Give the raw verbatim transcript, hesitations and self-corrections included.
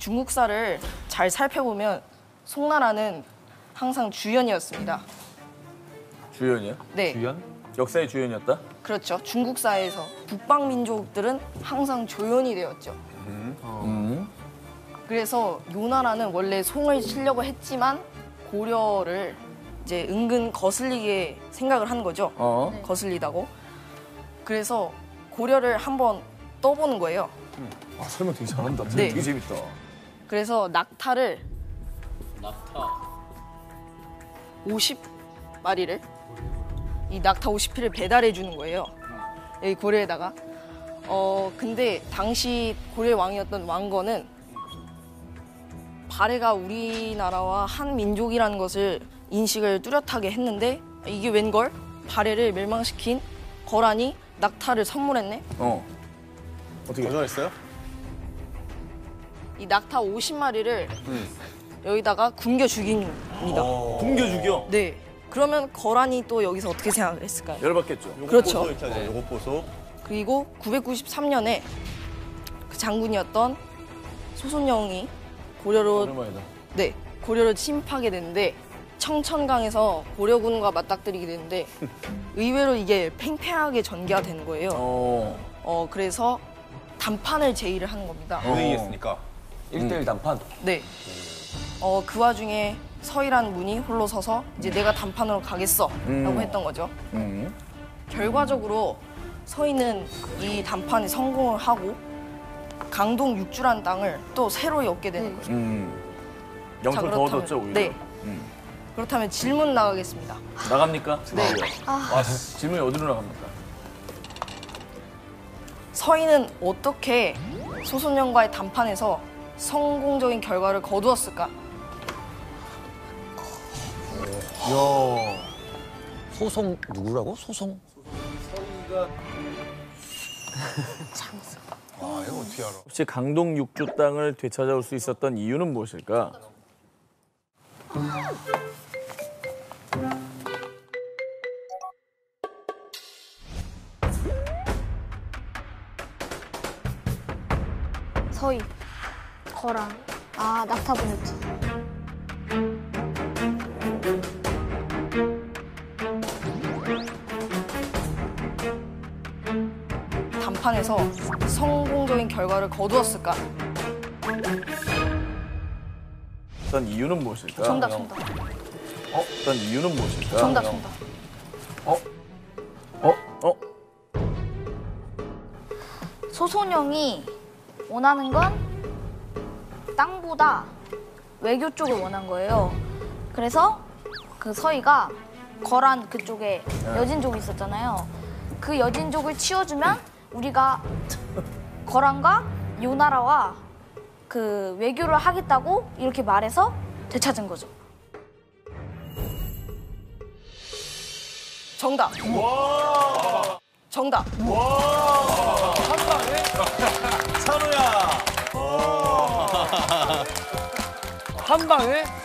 중국사를 잘 살펴보면 송나라는 항상 주연이었습니다. 주연이요? 네. 주연? 역사의 주연이었다? 그렇죠. 중국사에서 북방 민족들은 항상 조연이 되었죠. 음. 음. 그래서 요나라는 원래 송을 치려고 했지만 고려를 이제 은근 거슬리게 생각을 한 거죠. 어. 네. 거슬리다고. 그래서 고려를 한번 떠보는 거예요. 아, 설명 되게 잘한다. 네. 되게 재밌다. 그래서 낙타를 낙타. 오십 마리를 이 낙타 오십 피를 배달해 주는 거예요. 여기 고려에다가. 어 근데 당시 고려 왕이었던 왕건은 발해가 우리나라와 한 민족이라는 것을 인식을 뚜렷하게 했는데 이게 웬걸? 발해를 멸망시킨 거란이 낙타를 선물했네? 어. 어떻게? 거절했어요? 이 낙타 오십 마리를 음. 여기다가 굶겨 죽입니다. 굶겨 죽여? 네. 그러면 거란이 또 여기서 어떻게 생각을 했을까요? 열받겠죠. 그렇죠. 이렇게 하죠. 요거 보소. 그리고 구백구십삼 년에 그 장군이었던 소손영이 고려로 오랜만이다. 네 고려를 침입하게 되는데 청천강에서 고려군과 맞닥뜨리게 되는데 의외로 이게 팽팽하게 전개가 되는 거예요. 어. 어 그래서 단판을 제의를 하는 겁니다. 어. 회의했으니까. 일 대일 단판? 네. 어 그 와중에 서희라는 분이 홀로 서서 이제 내가 단판으로 가겠어라고 음. 했던 거죠. 음. 결과적으로 서희는 이 단판에 성공을 하고 강동 육주라는 땅을 또 새로 얻게 되는 거죠. 음. 영토 자, 더 그렇다면- 얻었죠, 오히려. 네. 음. 그렇다면 질문 나가겠습니다. 나갑니까? 네. 아, 질문이 어디로 나갑니까? 서희는 어떻게 소손영과의 단판에서 성공적인 결과를 거두었을까? 소송 누구라고? 소송? 아, 이거 어떻게 알아? 혹시 강동 육주 땅을 되찾아올 수 있었던 이유는 무엇일까? 서희, 거랑, 아 낙타 보냈지. 단판에서 성공적인 결과를 거두었을까? 어떤 이유는 무엇일까? 정답, 정답, 어? 어떤 이유는 무엇일까? 정답, 정답. 어? 어? 소손영이 원하는 건 땅보다 외교 쪽을 원한 거예요. 그래서 그 서희가 거란 그쪽에 여진족이 있었잖아요. 그 여진족을 치워주면 우리가 거란과 요나라와 그 외교를 하겠다고 이렇게 말해서 되찾은 거죠. 정답. 정답. 찬우야! 한 방에?